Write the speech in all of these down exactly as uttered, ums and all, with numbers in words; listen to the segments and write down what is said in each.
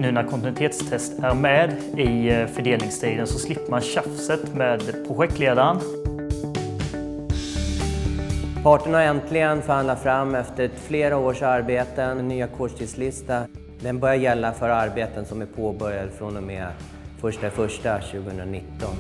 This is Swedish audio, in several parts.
nu när kontinuitetstest är med i fördelningstiden så slipper man tjafset med projektledaren. Parterna har äntligen förhandlat fram efter flera års arbeten en ny ackordstidslista. Den börjar gälla för arbeten som är påbörjade från och med första första tjugonitton.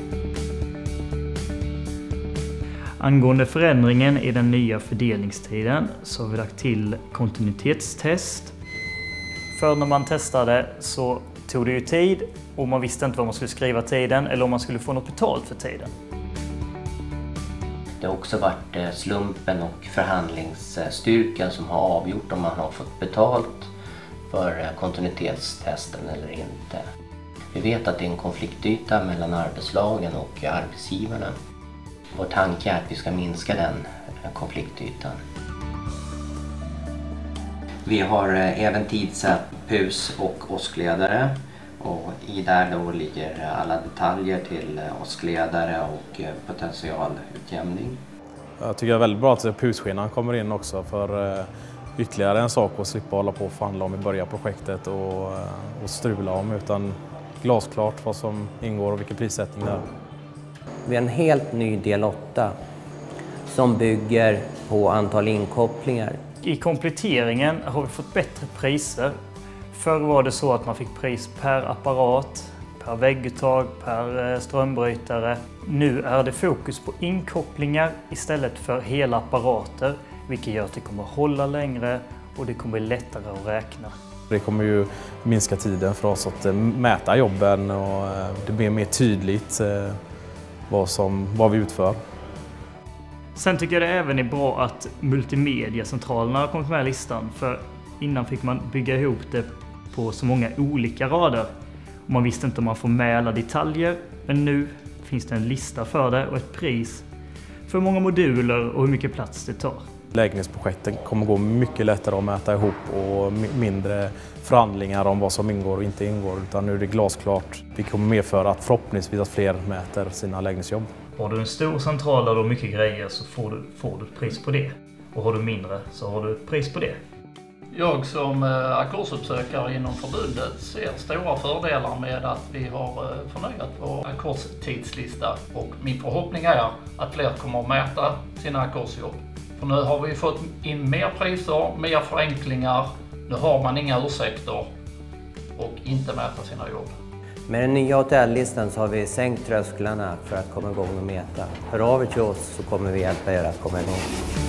Angående förändringen i den nya fördelningstiden så har vi lagt till kontinuitetstest. För när man testade så tog det ju tid och man visste inte vad man skulle skriva tiden eller om man skulle få något betalt för tiden. Det har också varit slumpen och förhandlingsstyrkan som har avgjort om man har fått betalt för kontinuitetstesten eller inte. Vi vet att det är en konfliktyta mellan arbetslagen och arbetsgivarna. Vår tanke är att vi ska minska den konfliktytan. Vi har även tidsatt P U S och åskledare och i där då ligger alla detaljer till åskledare och potentialutjämning. Jag tycker det är väldigt bra att P U S-skenan kommer in också för ytterligare en sak att slippa hålla på och förhandla om i början av projektet och, och strula om, utan glasklart vad som ingår och vilken prissättning det är. Vi har en helt ny del åtta som bygger på antal inkopplingar. I kompletteringen har vi fått bättre priser. Förr var det så att man fick pris per apparat, per vägguttag, per strömbrytare. Nu är det fokus på inkopplingar istället för hela apparater, vilket gör att det kommer att hålla längre och det kommer bli lättare att räkna. Det kommer ju minska tiden för oss att mäta jobben och det blir mer tydligt vad, som, vad vi utför. Sen tycker jag det även är bra att multimediacentralerna har kommit med i listan, för innan fick man bygga ihop det på så många olika rader och man visste inte om man får med alla detaljer, men nu finns det en lista för det och ett pris för hur många moduler och hur mycket plats det tar. Lägenhetsprojekten kommer gå mycket lättare att mäta ihop och mindre förhandlingar om vad som ingår och inte ingår, utan nu är det glasklart. Vi kommer medföra att förhoppningsvis att fler mäter sina lägenhetsjobb. Har du en stor central där du har mycket grejer så får du, får du ett pris på det. Och har du mindre så har du ett pris på det. Jag som ackordsuppsökare inom förbundet ser stora fördelar med att vi har förnyat vår ackordstidslista. Och min förhoppning är att fler kommer att mäta sina ackordsjobb. För nu har vi fått in mer priser, mer förenklingar. Nu har man inga ursäkter och inte mäta sina jobb. Med den nya hotelllistan så har vi sänkt trösklarna för att komma igång och mäta. Hör av er till oss så kommer vi hjälpa er att komma igång.